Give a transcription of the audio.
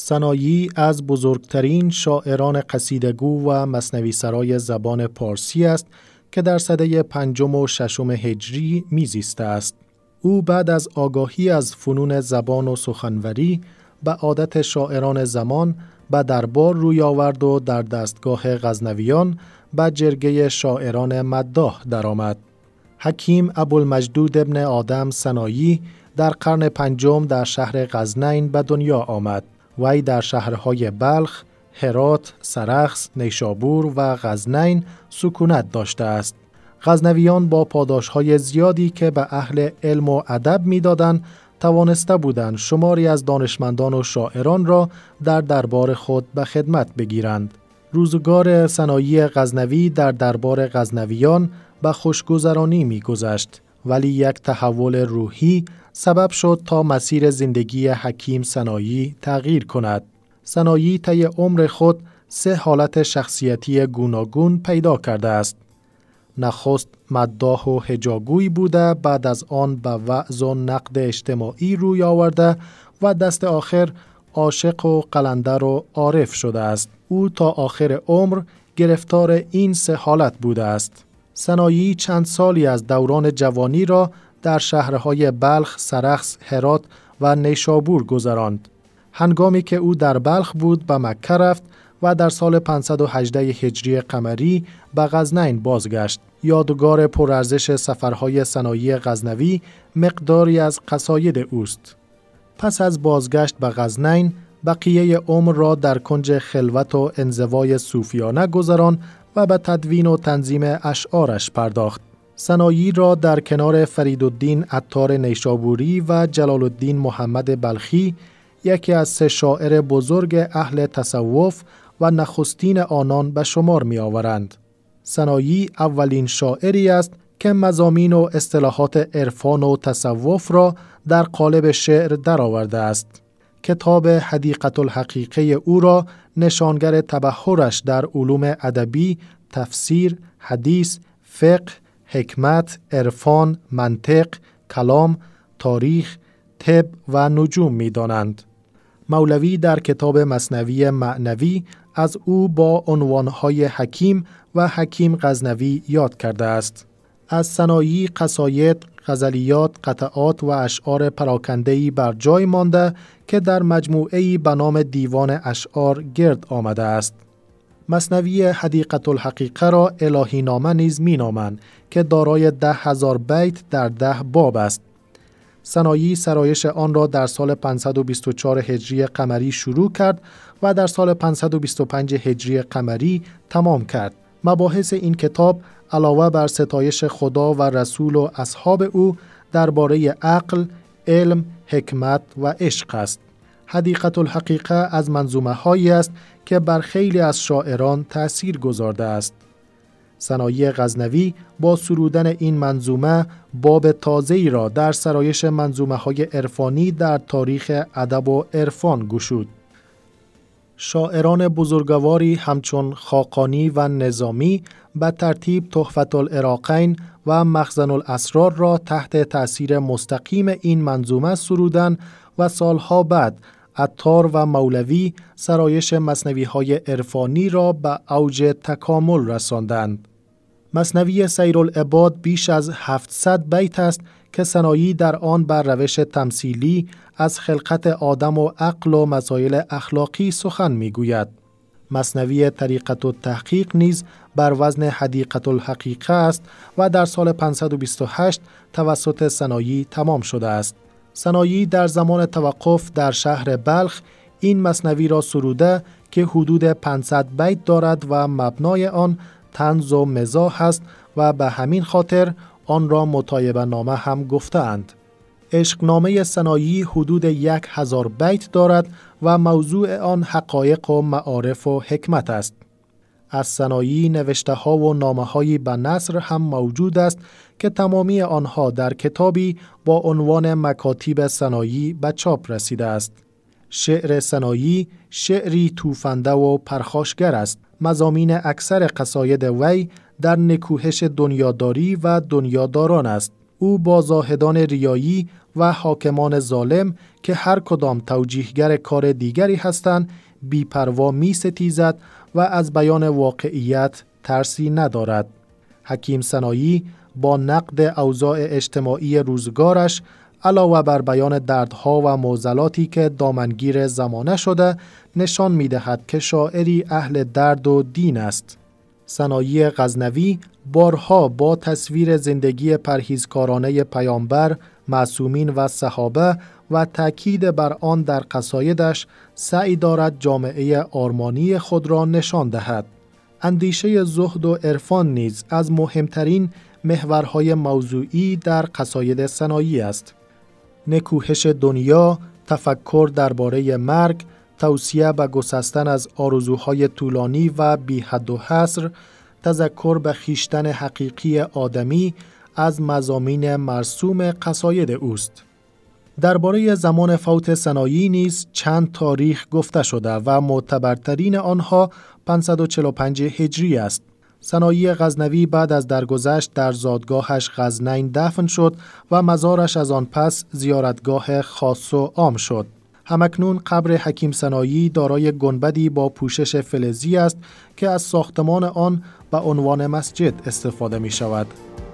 سنایی از بزرگترین شاعران قصیده‌گو و مثنوی سرای زبان پارسی است که در سده 5 و 6 هجری میزیسته است. او بعد از آگاهی از فنون زبان و سخنوری به عادت شاعران زمان به دربار روی آورد و در دستگاه غزنویان به جرگه شاعران مداح درآمد. حکیم ابوالمجدود ابن آدم سنایی در قرن 5 در شهر غزنین به دنیا آمد. وی در شهرهای بلخ، هرات، سرخس، نیشابور و غزنین سکونت داشته است. غزنویان با پاداشهای زیادی که به اهل علم و ادب می‌دادند، توانسته بودند شماری از دانشمندان و شاعران را در دربار خود به خدمت بگیرند. روزگار سنایی غزنوی در دربار غزنویان به خوشگذرانی می‌گذشت، ولی یک تحول روحی سبب شد تا مسیر زندگی حکیم سنایی تغییر کند. سنایی طی عمر خود 3 حالت شخصیتی گوناگون پیدا کرده است. نخست مداح و هجاگوی بوده، بعد از آن به وعظ و نقد اجتماعی روی آورده و دست آخر عاشق و قلندر و عارف شده است. او تا آخر عمر گرفتار این 3 حالت بوده است. سنایی چند سالی از دوران جوانی را در شهرهای بلخ، سرخس، هرات و نیشابور گذراند. هنگامی که او در بلخ بود به مکه رفت و در سال 518 هجری قمری به غزنین بازگشت. یادگار پرارزش سفرهای سنایی غزنوی مقداری از قصاید اوست. پس از بازگشت به غزنین بقیه عمر را در کنج خلوت و انزوای صوفیانه گذران و به تدوین و تنظیم اشعارش پرداخت. سنایی را در کنار فریدالدین عطار نیشابوری و جلال الدین محمد بلخی، یکی از 3 شاعر بزرگ اهل تصوف و نخستین آنان به شمار می آورند. سنایی اولین شاعری است که مضامین و اصطلاحات عرفان و تصوف را در قالب شعر درآورده است. کتاب حدیقة الحقیقه او را نشانگر تبحرش در علوم ادبی، تفسیر، حدیث، فقه، حکمت، عرفان، منطق، کلام، تاریخ، طب و نجوم می دانند. مولوی در کتاب مثنوی معنوی از او با عنوانهای حکیم و حکیم غزنوی یاد کرده است. از سنایی قصاید، غزلیات، قطعات و اشعار پراکنده‌ای بر جای مانده که در مجموعه‌ای به نام دیوان اشعار گرد آمده است. مثنوی حدیقة الحقیقه را الهی نامه نیز می نامند که دارای 10,000 بیت در 10 باب است. سنایی سرایش آن را در سال 524 هجری قمری شروع کرد و در سال 525 هجری قمری تمام کرد. مباحث این کتاب علاوه بر ستایش خدا و رسول و اصحاب او درباره عقل، علم، حکمت و عشق است. حدیقة الحقیقه از منظومه هایی است که بر خیلی از شاعران تأثیر گذارده است. سنایی غزنوی با سرودن این منظومه باب تازه‌ای را در سرایش منظومه‌های عرفانی در تاریخ ادب و عرفان گشود. شاعران بزرگواری همچون خاقانی و نظامی به ترتیب تحفة العراقین و مخزن الاسرار را تحت تأثیر مستقیم این منظومه سرودند و سالها بعد عطار و مولوی سرایش مثنوی‌های عرفانی را به اوج تکامل رساندند. مثنوی سیرالعباد بیش از 700 بیت است که سنایی در آن بر روش تمثیلی از خلقت آدم و عقل و مسائل اخلاقی سخن می‌گوید. مثنوی طریقة التحقیق نیز بر وزن حدیقة الحقیقه است و در سال 528 توسط سنایی تمام شده است. سنایی در زمان توقف در شهر بلخ این مثنوی را سروده که حدود 500 بیت دارد و مبنای آن طنز و مزاح است و به همین خاطر آن را مطایبه نامه هم گفتند. عشقنامه سنایی حدود 1000 بیت دارد و موضوع آن حقایق و معارف و حکمت است. از سنایی نوشته ها و نامه هایی به نثر هم موجود است که تمامی آنها در کتابی با عنوان مکاتیب سنایی به چاپ رسیده است. شعر سنایی شعری توفنده و پرخاشگر است. مضامین اکثر قصاید وی در نکوهش دنیاداری و دنیاداران است. او با زاهدان ریایی و حاکمان ظالم که هر کدام توجیهگر کار دیگری هستند بی‌پروا می‌ستیزد و از بیان واقعیت ترسی ندارد. حکیم سنایی با نقد اوضاع اجتماعی روزگارش علاوه بر بیان دردها و معضلاتی که دامنگیر زمانه شده، نشان می‌دهد که شاعری اهل درد و دین است. سنایی غزنوی بارها با تصویر زندگی پرهیزکارانه پیامبر، معصومین و صحابه و تأکید بر آن در قصایدش سعی دارد جامعه آرمانی خود را نشان دهد. اندیشه زهد و عرفان نیز از مهمترین محورهای موضوعی در قصاید سنایی است. نکوهش دنیا، تفکر درباره مرگ، توصیه به گسستن از آرزوهای طولانی و بی حد و حصر، تذکر به خویشتن حقیقی آدمی از مضامین مرسوم قصاید اوست. درباره زمان فوت سنایی نیز چند تاریخ گفته شده و معتبرترین آنها 545 هجری است. سنایی غزنوی بعد از درگذشت در زادگاهش غزنین دفن شد و مزارش از آن پس زیارتگاه خاص و عام شد. همکنون قبر حکیم سنایی دارای گنبدی با پوشش فلزی است که از ساختمان آن به عنوان مسجد استفاده می شود.